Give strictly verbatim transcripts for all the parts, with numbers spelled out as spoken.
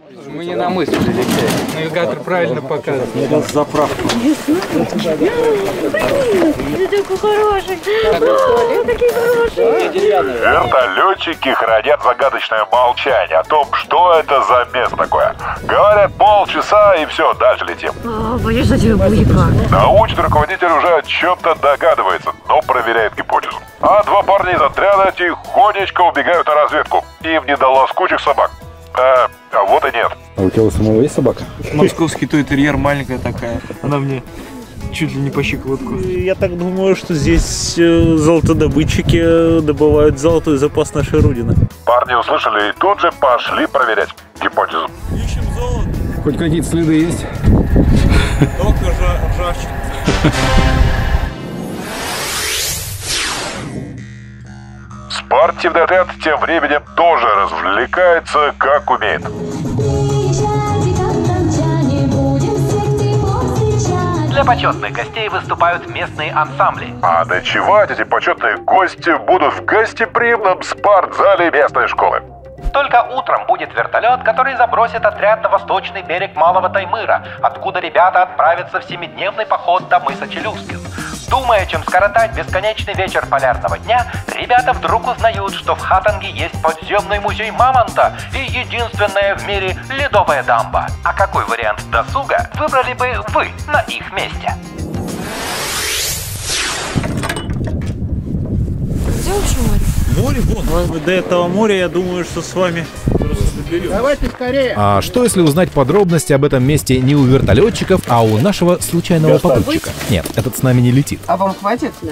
Мы не на мысли летели. Навигатор правильно показывает. Это заправка. Ты такой хороший. Вы такие хорошие. Вертолетчики хранят загадочное молчание о том, что это за место такое. Говорят полчаса и все, дальше летим. О, боюсь за тебя, Буйка. Научный руководитель уже о чем-то догадывается, но проверяет гипотезу. А два парня из отряда тихонечко убегают на разведку. Им не до лоскучих собак. А, а вот и нет. А у тебя у самого есть собака? Московский той-терьер, маленькая такая. Она мне чуть ли не по щиколотку. Я так думаю, что здесь золотодобытчики добывают золотой запас нашей Родины. Парни услышали и тут же пошли проверять гипотезу. Ищем золото. Хоть какие-то следы есть? Только ржавчина. Спортивный отряд тем временем тоже развлекается как умеет. Для почетных гостей выступают местные ансамбли. А ночевать эти почетные гости будут в гостеприимном спортзале местной школы. Только утром будет вертолет, который забросит отряд на восточный берег Малого Таймыра, откуда ребята отправятся в семидневный поход до мыса Челюскин. Думая, чем скоротать бесконечный вечер полярного дня, ребята вдруг узнают, что в Хатанге есть подземный музей мамонта и единственная в мире ледовая дамба. А какой вариант досуга выбрали бы вы на их месте? Где вообще море? Море, вот. До этого моря, я думаю, что с вами просто доберемся. Давайте скорее. А что если узнать подробности об этом месте не у вертолетчиков, а у нашего случайного попутчика? Нет, этот с нами не летит. А вам хватит? Да.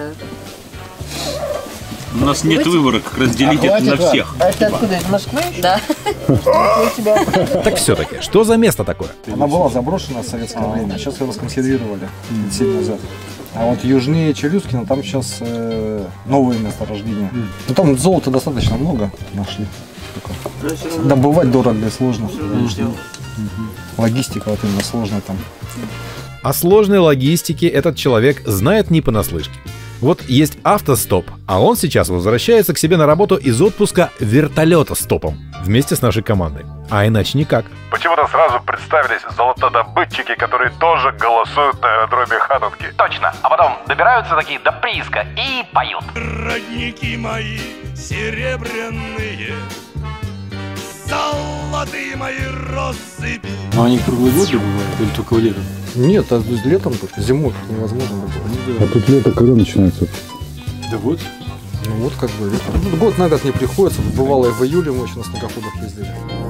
У нас нет выбора, как разделить а это на всех. А это откуда? Из Москвы? Да. Так все-таки, что за место такое? Она была заброшена в советское время, сейчас ее расконсервировали семь лет назад. А вот южнее Челюскина там сейчас э, новые месторождения. Mm. Ну, там золота достаточно много нашли. Добывать дорого и сложно. Mm. Логистика вот именно сложная там. О сложной логистике этот человек знает не понаслышке. Вот есть автостоп, а он сейчас возвращается к себе на работу из отпуска вертолета-стопом вместе с нашей командой. А иначе никак. Почему-то сразу представились золотодобытчики, которые тоже голосуют на аэродроме Хатанги. Точно, а потом добираются такие до прииска и поют. Родники мои серебряные, золотые мои россыпи. Но они круглый год добывают или только летом? Нет, а летом только, зимой невозможно добывать. А тут лето когда начинается? Да вот. Ну вот как бы, ну, год на год не приходится, бывало и в июле мы еще на снегоходах ездили.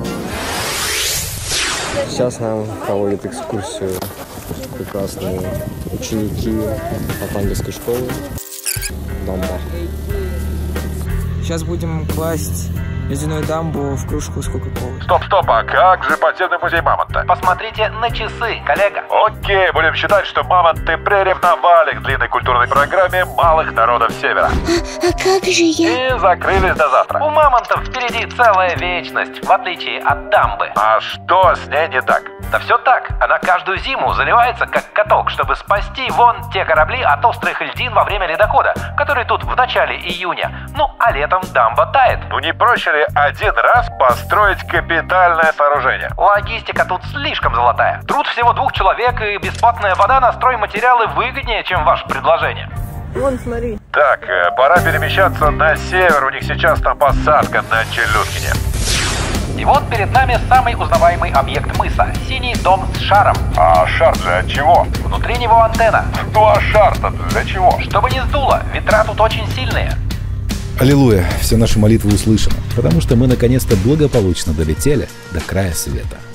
Сейчас нам проводят экскурсию прекрасные ученики Хатангской школы Дамба. Сейчас будем класть ледяную дамбу в кружку с кока-колой. Стоп, стоп, а как же подземный музей мамонта? Посмотрите на часы, коллега. Окей, будем считать, что мамонты приревновали к длинной культурной программе малых народов Севера. А, а как же я? И закрылись до завтра. У мамонтов впереди целая вечность, в отличие от дамбы. А что с ней не так? Да все так. Она каждую зиму заливается как каток, чтобы спасти вон те корабли от острых льдин во время ледохода, который тут в начале июня. Ну, а летом дамба тает. Ну не проще ли один раз построить капитальное сооружение? Логистика тут слишком золотая. Труд всего двух человек и бесплатная вода на стройматериалы выгоднее, чем ваше предложение. Вон, смотри. Так, пора перемещаться на север. У них сейчас там посадка на Челюскине. И вот перед нами самый узнаваемый объект мыса – синий дом с шаром. А шар для чего? Внутри него антенна. Ну а шар-то для чего? Чтобы не сдуло, ветра тут очень сильные. Аллилуйя, все наши молитвы услышаны, потому что мы наконец-то благополучно долетели до края света.